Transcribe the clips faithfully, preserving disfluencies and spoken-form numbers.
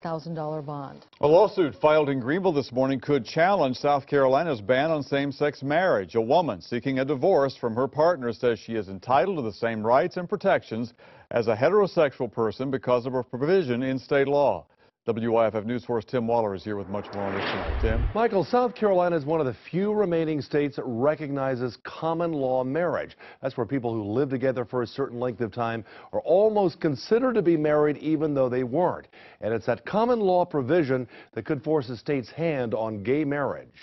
thousand dollar bond. A lawsuit filed in Greenville this morning could challenge South Carolina's ban on same-sex marriage. A woman seeking a divorce from her partner says she is entitled to the same rights and protections as a heterosexual person because of a provision in state law. W Y F F News Force Tim Waller is here with much more on this tonight. Tim? Michael, South Carolina is one of the few remaining states that recognizes common law marriage. That's where people who live together for a certain length of time are almost considered to be married even though they weren't. And it's that common law provision that could force a state's hand on gay marriage.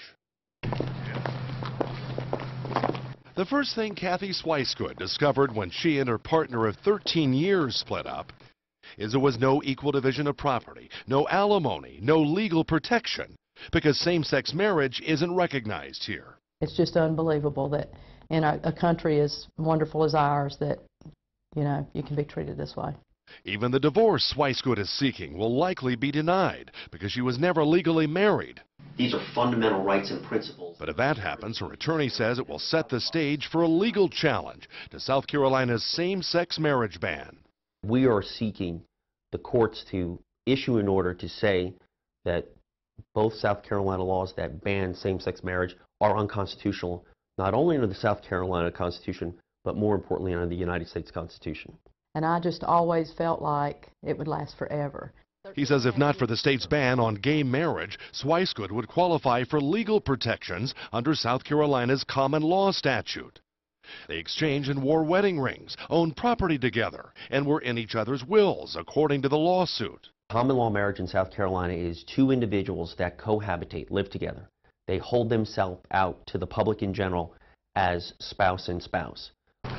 The first thing Kathy Swicegood discovered when she and her partner of thirteen years split up is there was no equal division of property, no alimony, no legal protection, because same-sex marriage isn't recognized here. It's just unbelievable that in a, a country as wonderful as ours that, you know, you can be treated this way. Even the divorce Swicegood is seeking will likely be denied because she was never legally married. These are fundamental rights and principles. But if that happens, her attorney says it will set the stage for a legal challenge to South Carolina's same-sex marriage ban. We are seeking the courts to issue an order to say that both South Carolina laws that ban same-sex marriage are unconstitutional, not only under the South Carolina Constitution, but more importantly under the United States Constitution. And I just always felt like it would last forever. He says if not for the state's ban on gay marriage, Swicegood would qualify for legal protections under South Carolina's common law statute. They exchanged and wore wedding rings, owned property together, and were in each other's wills, according to the lawsuit. Common law marriage in South Carolina is two individuals that cohabitate, live together. They hold themselves out to the public in general as spouse and spouse.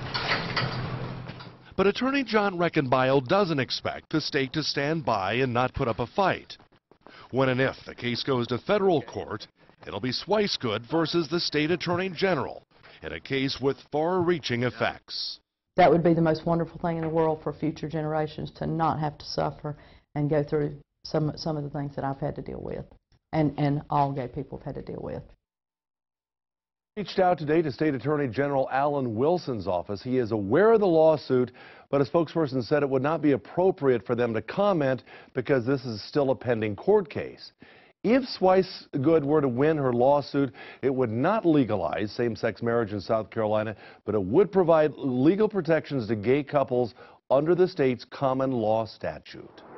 But attorney John Reckenbile doesn't expect the state to stand by and not put up a fight. When and if the case goes to federal court, it'll be Swicegood versus the state attorney general in a case with far-reaching effects. That would be the most wonderful thing in the world for future generations, to not have to suffer and go through some, some of the things that I've had to deal with, and, and all gay people have had to deal with. Reached out today to State Attorney General Alan Wilson's office. He is aware of the lawsuit, but a spokesperson said it would not be appropriate for them to comment because this is still a pending court case. If Swicegood were to win her lawsuit, it would not legalize same-sex marriage in South Carolina, but it would provide legal protections to gay couples under the state's common law statute.